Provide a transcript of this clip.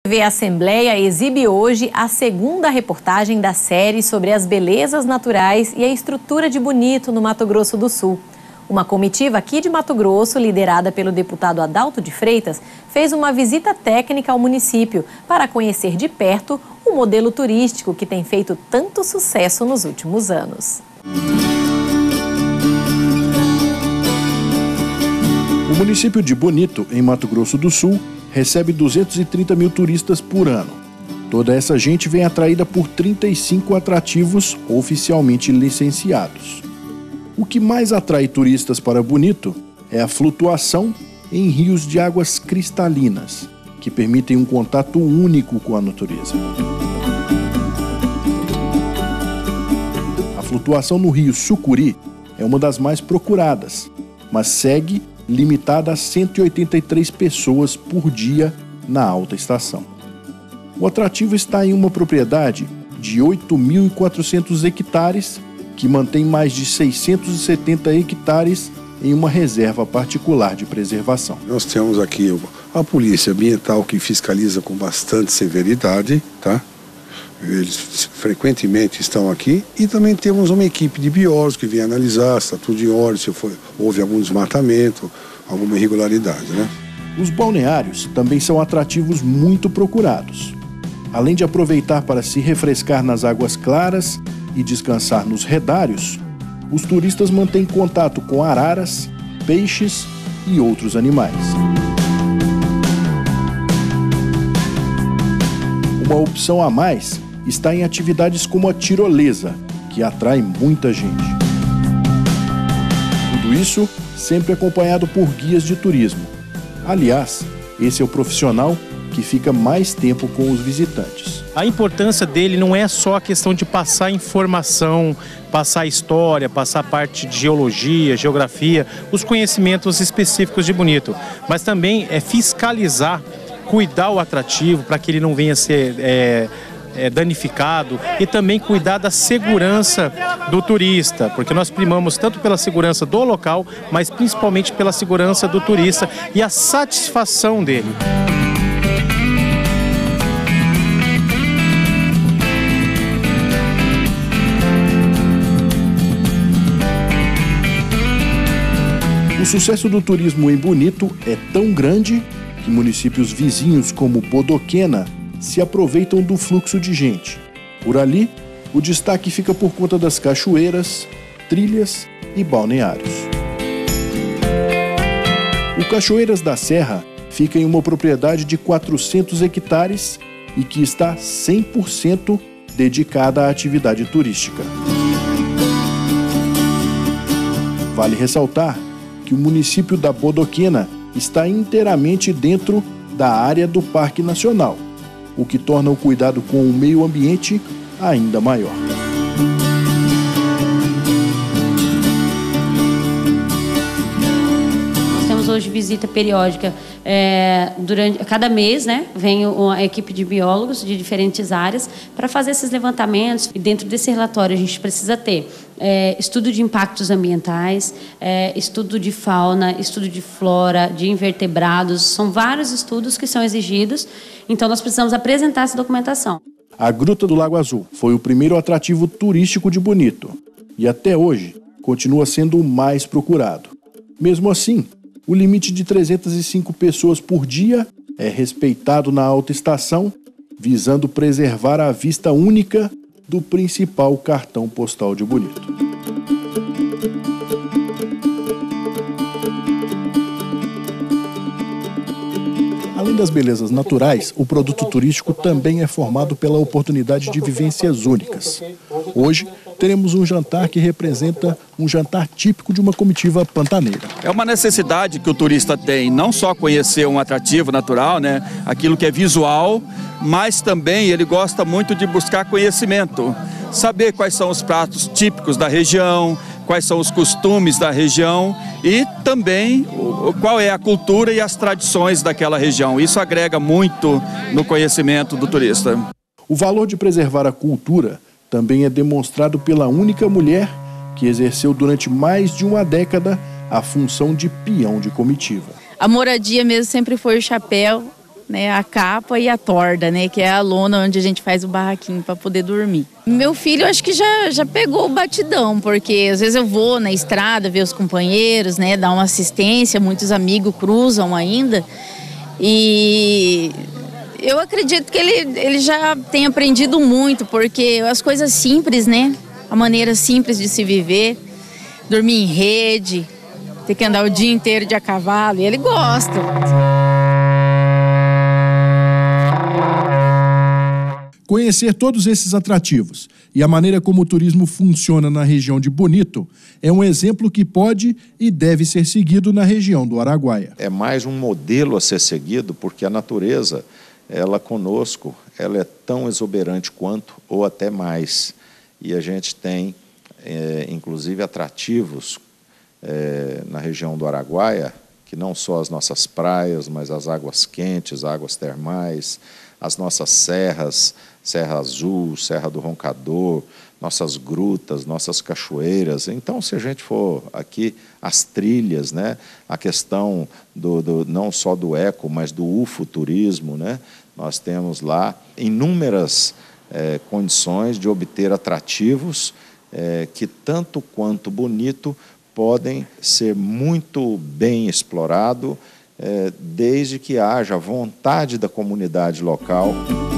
A TV Assembleia exibe hoje a segunda reportagem da série sobre as belezas naturais e a estrutura de Bonito, no Mato Grosso do Sul. Uma comitiva aqui de Mato Grosso, liderada pelo deputado Adalto de Freitas, fez uma visita técnica ao município para conhecer de perto o modelo turístico que tem feito tanto sucesso nos últimos anos. O município de Bonito, em Mato Grosso do Sul, recebe 230 mil turistas por ano. Toda essa gente vem atraída por 35 atrativos oficialmente licenciados. O que mais atrai turistas para Bonito é a flutuação em rios de águas cristalinas, que permitem um contato único com a natureza. A flutuação no rio Sucuri é uma das mais procuradas, mas segue limitada a 183 pessoas por dia na alta estação. O atrativo está em uma propriedade de 8.400 hectares, que mantém mais de 670 hectares em uma reserva particular de preservação. Nós temos aqui a Polícia Ambiental, que fiscaliza com bastante severidade, tá? Eles frequentemente estão aqui, e também temos uma equipe de biólogos que vem analisar se está tudo em ordem, se houve algum desmatamento, alguma irregularidade, né? Os balneários também são atrativos muito procurados. Além de aproveitar para se refrescar nas águas claras e descansar nos redários, os turistas mantêm contato com araras, peixes e outros animais. Uma opção a mais está em atividades como a tirolesa, que atrai muita gente. Tudo isso sempre acompanhado por guias de turismo. Aliás, esse é o profissional que fica mais tempo com os visitantes. A importância dele não é só a questão de passar informação, passar história, passar parte de geologia, geografia, os conhecimentos específicos de Bonito, mas também é fiscalizar, cuidar o atrativo para que ele não venha a ser danificado, e também cuidar da segurança do turista, porque nós primamos tanto pela segurança do local, mas principalmente pela segurança do turista e a satisfação dele. O sucesso do turismo em Bonito é tão grande que municípios vizinhos como Bodoquena se aproveitam do fluxo de gente. Por ali, o destaque fica por conta das cachoeiras, trilhas e balneários. O Cachoeiras da Serra fica em uma propriedade de 400 hectares e que está 100% dedicada à atividade turística. Vale ressaltar que o município da Bodoquena está inteiramente dentro da área do Parque Nacional, o que torna o cuidado com o meio ambiente ainda maior. Nós temos hoje visita periódica durante cada mês, né? Vem uma equipe de biólogos de diferentes áreas para fazer esses levantamentos, e dentro desse relatório a gente precisa ter estudo de impactos ambientais, estudo de fauna, estudo de flora, de invertebrados. São vários estudos que são exigidos, então nós precisamos apresentar essa documentação. A Gruta do Lago Azul foi o primeiro atrativo turístico de Bonito e até hoje continua sendo o mais procurado. Mesmo assim, o limite de 305 pessoas por dia é respeitado na alta estação, visando preservar a vista única do principal cartão postal de Bonito. Além das belezas naturais, o produto turístico também é formado pela oportunidade de vivências únicas. Hoje, teremos um jantar que representa um jantar típico de uma comitiva pantaneira. É uma necessidade que o turista tem, não só conhecer um atrativo natural, né, aquilo que é visual, mas também ele gosta muito de buscar conhecimento, saber quais são os pratos típicos da região, quais são os costumes da região e também qual é a cultura e as tradições daquela região. Isso agrega muito no conhecimento do turista. O valor de preservar a cultura também é demonstrado pela única mulher que exerceu durante mais de uma década a função de peão de comitiva. A moradia mesmo sempre foi o chapéu, né, a capa e a torda, né, que é a lona onde a gente faz o barraquinho para poder dormir. Meu filho acho que já pegou o batidão, porque às vezes eu vou na estrada ver os companheiros, né, dar uma assistência, muitos amigos cruzam ainda, e eu acredito que ele já tem aprendido muito, porque as coisas simples, né, a maneira simples de se viver, dormir em rede, ter que andar o dia inteiro de a cavalo, e ele gosta. Conhecer todos esses atrativos e a maneira como o turismo funciona na região de Bonito é um exemplo que pode e deve ser seguido na região do Araguaia. É mais um modelo a ser seguido, porque a natureza, ela conosco, ela é tão exuberante quanto ou até mais. E a gente tem, inclusive, atrativos na região do Araguaia, que não só as nossas praias, mas as águas quentes, águas termais, as nossas serras, Serra Azul, Serra do Roncador, nossas grutas, nossas cachoeiras. Então, se a gente for aqui, as trilhas, né? A questão não só do eco, mas do ufoturismo, né? Nós temos lá inúmeras condições de obter atrativos que, tanto quanto Bonito, podem ser muito bem explorados, desde que haja vontade da comunidade local